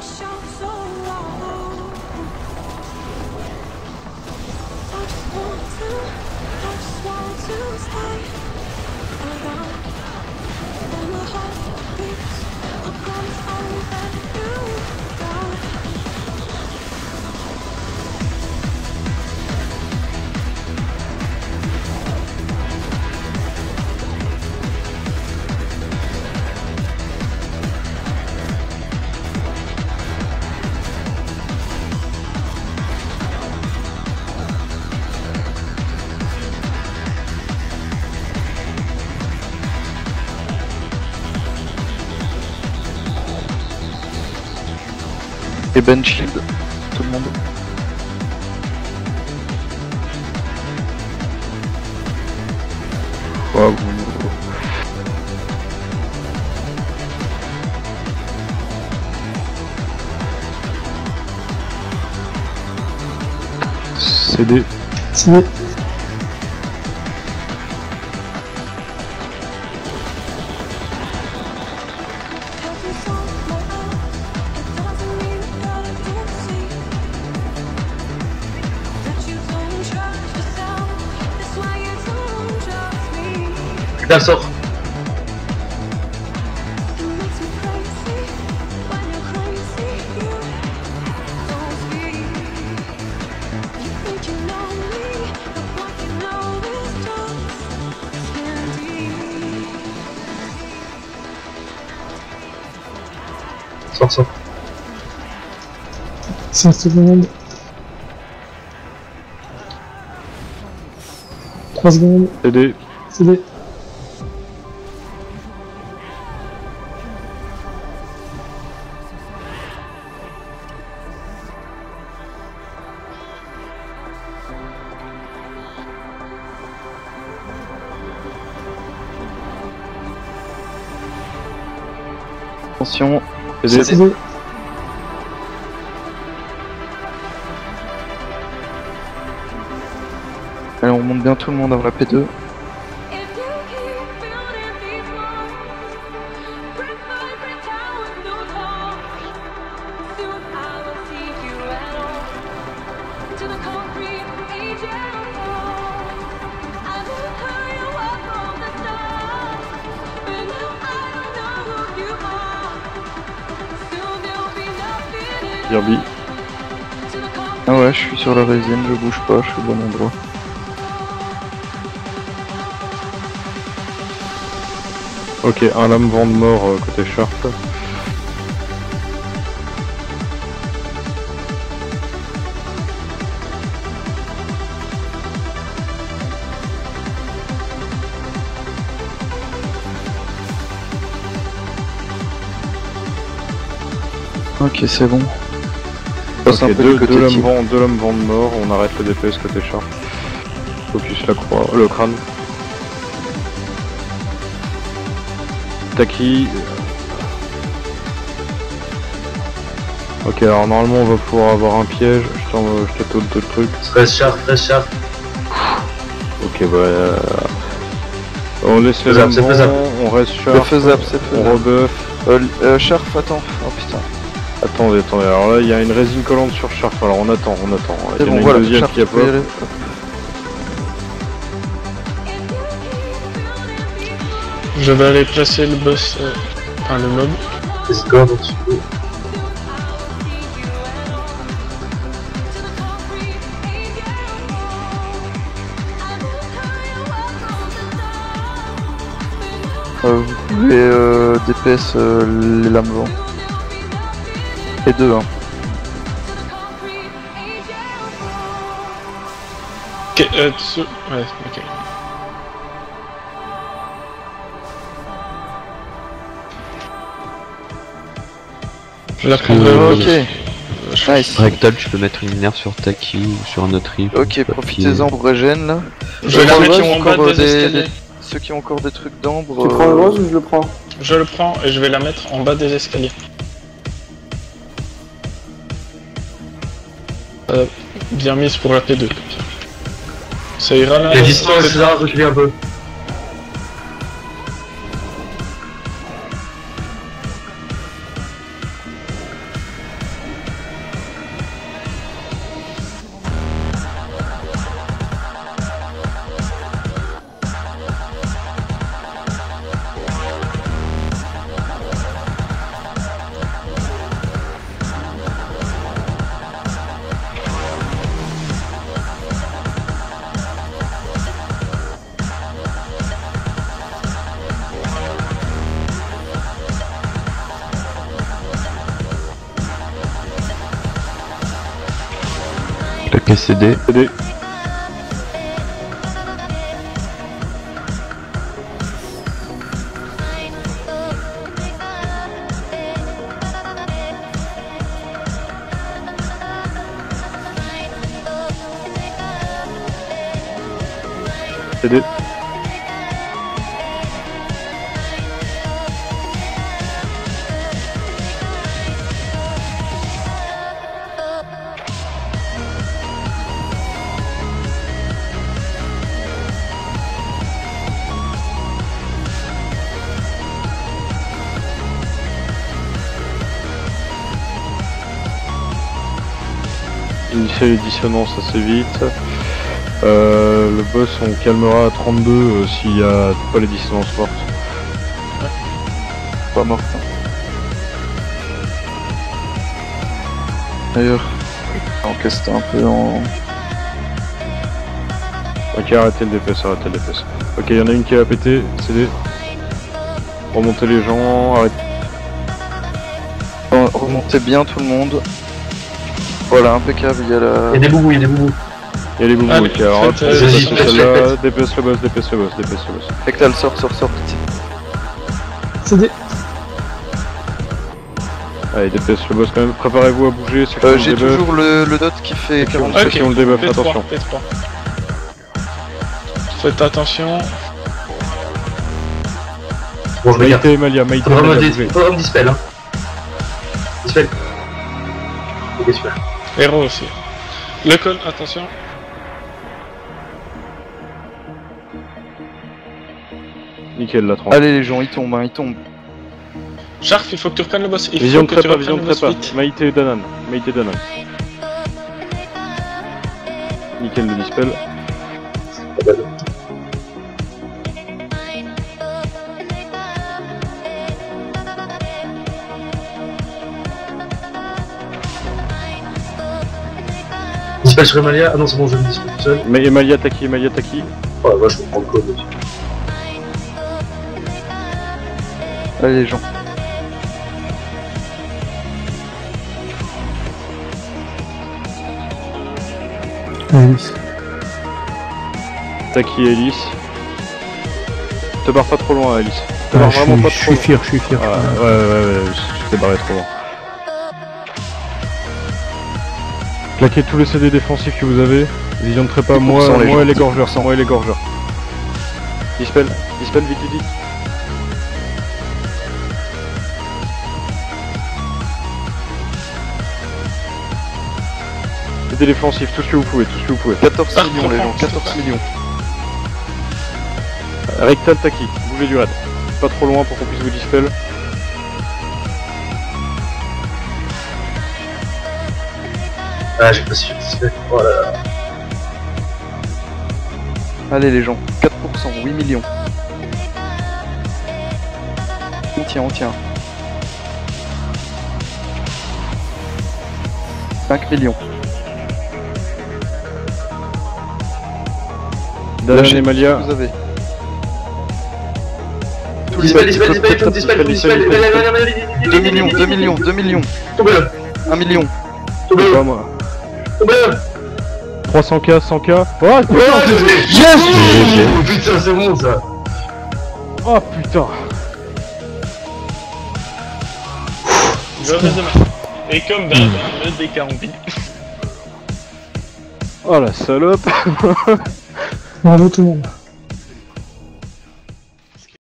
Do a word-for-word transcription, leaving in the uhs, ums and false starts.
Et Ben Shield, tout le monde. Wow. C D. C D. Putain, sort. Sors, sors. cinq secondes. trois secondes. C D. C D. Attention. C D. C D. Allez, on remonte bien tout le monde avant la P deux. Derby. Ah ouais, je suis sur la résine, je bouge pas, je suis au bon endroit. Ok, un lame vent de mort euh, côté Sharp. Ok, c'est bon. Ok, deux, deux lames vent, deux lames vent de mort, on arrête le D P S côté Sharp. Focus la croix, le crâne. Taki. Ok, alors normalement on va pouvoir avoir un piège, je t'en je t'aute deux trucs. Reste Sharp, reste Sharp. Ok, bah. Euh... On laisse les Faisable, c'est lames faisable. on reste Sharp. C'est faisable, c'est faisable. On rebuff. Euh, euh, Sharp, attends. Oh putain. Attendez, attendez, alors là il y a une résine collante sur Sharp, alors on attend, on attend. C'est Il y en bon, a voilà, une deuxième Sharp, qui a tu peux y pas. aller. Je vais aller placer le boss, euh, enfin le mob. Let's go, donc tu peux. Euh, vous pouvez euh, D P S euh, les lames vent. Et deux, hein. Ok, euh, Tsu... Ouais, ok. Je la prendrai. Euh, ok. Nice. Rectal, tu peux mettre une minerve sur Taki ou sur un autre riff. Ok, profitez-en pour régène là. Je vais la Ceux mettre qui ont en bas encore des des, escaliers. des- Ceux qui ont encore des trucs d'ambre. Tu prends le euh, rose ou je le prends? Je le prends et je vais la mettre en bas des escaliers. Euh, bien mise pour la P deux. Ça ira là. Les distances là, reculez un peu. Taquet C D. C D. C D. Initier les dissonances assez vite. Euh, le boss on calmera à trente-deux euh, s'il y a pas les dissonances fortes. Pas mort. D'ailleurs, encaisse un peu en... Ok, arrêtez le D P S, arrêtez le D P S. Ok, il y en a une qui a pété, C D. Remontez les gens, arrêtez. Remontez bien tout le monde. Voilà, impeccable, il y a la... Il y a des boubous, il y a des boubous. Il y a les boubous, Allez, ok, alors faites, après, euh, c'est vas-y, pas faites, celle-là, faites. D P S le boss, D P S le boss, D P S le boss. Pectal, sort, sort, sort. C D. Allez, D P S le boss quand même, préparez-vous à bouger, ceux qui Euh, ont J'ai le debuff. toujours le, le dot qui fait Ceux qui ont- quarante. ceux qui ont le debuff, P trois, attention. P trois. Faites attention. Bon, je regarde. Maïté et Malia, Maïté et Vraiment, Malia, des... bougez. Oh, on dispel, hein. Dispel. Ok, super. Héros aussi. Le col, attention. Nickel la trente. Allez les gens, ils tombent, hein, ils tombent. Sharf, il faut que tu reprennes le boss. Il Vision faut de que tu trépas, reprennes vision de le boss trépas. vite. Maïté et Danan, Maïté et Danan. Nickel le dispel. Dispel sur Emalia. Ah non, c'est bon, je me dispel tout seul. Ma- Emalia Taki, Emalia Taki. Oh la vache, je comprends le code aussi. Allez les gens. Alice. Taki et Alice. Te barre pas trop loin Alice. Te Ah, barre je vraiment suis- pas je trop suis loin. fier, je suis fier. Ah, ouais, ouais, ouais, je t'ai barré trop loin. Claquez tous les C D défensifs que vous avez. Vision de trépas, moi, cent les moi gens, et les gorgeurs, moi et les gorgeurs. Dispel, dispel vite, vite, vite. C D défensif, tout ce que vous pouvez, tout ce que vous pouvez. quatorze Par millions les gens, contre, quatorze millions. Rectal Taki, bougez du raid. Pas trop loin pour qu'on puisse vous dispel. Ah, j'ai pas su dispel. Oh là là. Allez les gens, quatre pour cent, huit millions. On tient, on tient. cinq millions. Danan Lâchez et tout ce Malia. que vous avez. Dispel, dispel, dispel, dispel, dispel, dispel, dispel. deux millions, deux millions, deux millions. Tombez là, un million. tombez Pas là, moi. tombez là. trois cents K, cent K. Oh Ouais, putain, yes. Oh, putain, c'est bon ça. oh putain. Je redémarre. Et comme ben, le D K en bille. Oh la salope. Bravo tout le monde.